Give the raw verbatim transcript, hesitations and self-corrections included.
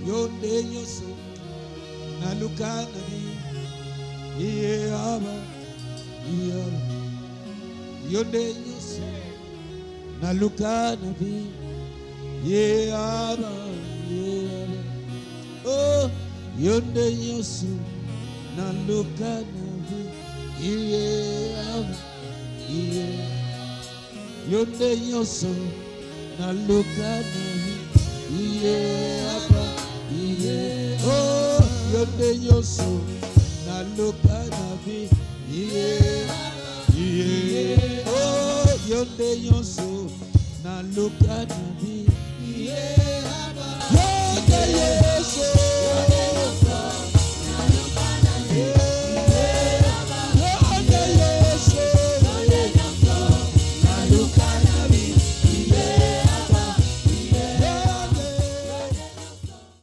yonde nyoso naluka nabi iye aba iye aba yonde nyoso naluka nabi iye aba iye aba oh yonde nyoso naluka nabi iye aba iye yonde nyoso naluka nabi iye aba iye oh yonde nyoso naluka nabi iye iye oh yonde nyoso naluka nabi iye